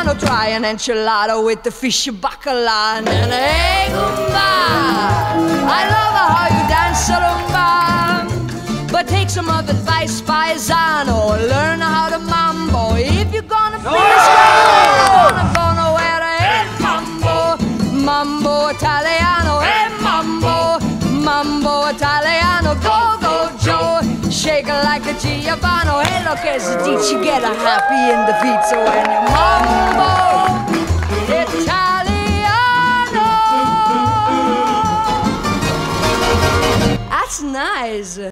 Italiano, try an enchilada with the fish bacala. And then, hey, Goomba, I love how you dance rumba, but take some of advice, paisano, learn how to mambo. If you're gonna be a star, you're gonna go nowhere. Hey, mambo, mambo Italiano, hey, mambo, mambo Italiano, go, go, Joe, shake it like a Giovanni. Hey, look, as a teach you get a happy in the feet, so when you mambo Italiano, that's nice.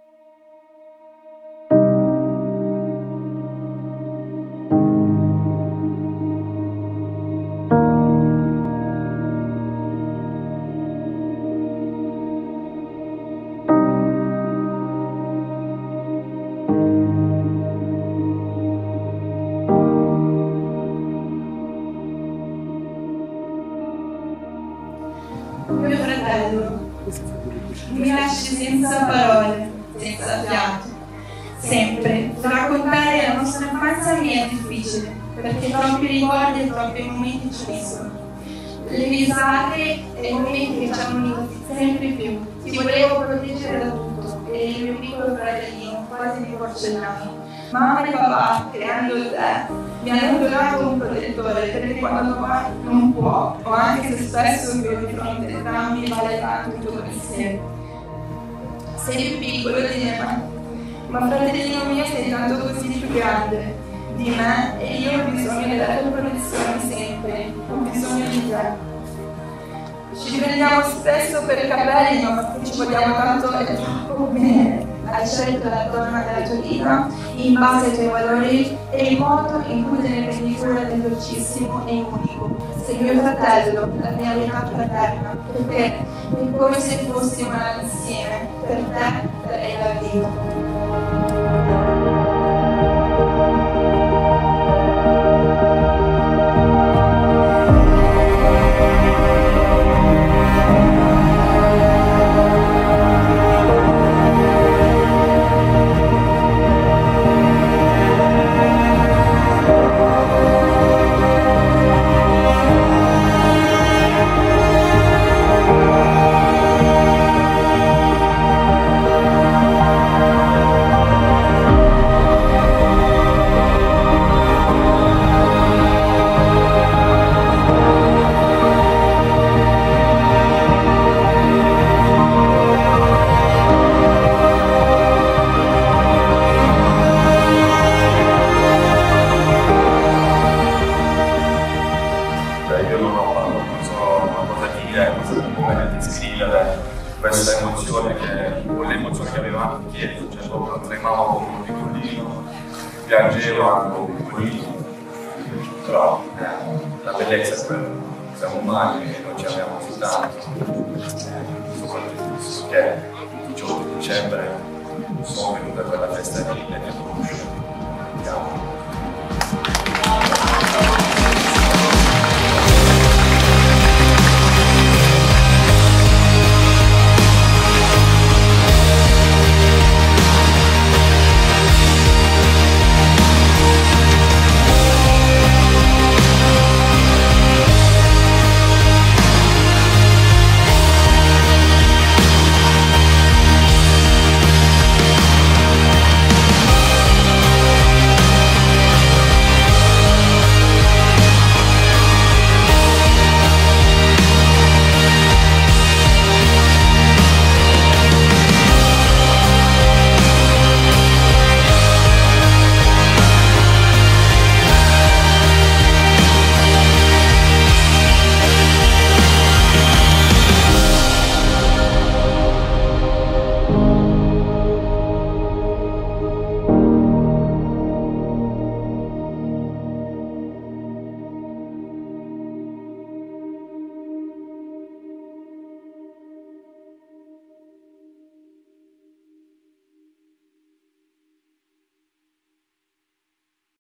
Mio fratello, mi lasci senza parole, senza fiato. Sempre, raccontare la nostra infanzia mi è difficile, perché troppi ricordi e troppi momenti ci sono. Le risate e i momenti che ci hanno unito sempre più. Ti volevo proteggere da tutto, e il mio piccolo fratellino, quasi di porcellana. Mamma e papà, creando te, mi hanno donato un protettore, perché quando papà non può, o anche se spesso mi vedo di fronte entrambi, vale tanto il tuo pensiero. Sei più piccolo di me, ma fratellino mio sei tanto così più grande di me, e io ho bisogno della tua protezione sempre, ho bisogno di te. Ci prendiamo spesso per capelli, ma ci vogliamo tanto e troppo bene. Hai scelto la donna della tua vita in base ai tuoi valori e il modo in cui te ne prendi cura del dolcissimo e unico. Sei mio fratello, la mia vita fraterna, perché è come se fossimo nati insieme, per te darei la vita. Questa emozione che con l'emozione che avevamo anche chiesto, cioè proprio tremavo come un piccolino, piangevo anche un piccolino, però la bellezza è quella, siamo umani e non ci amiamo soltanto, soprattutto che il 18 dicembre sono venuto a quella festa di Bruce,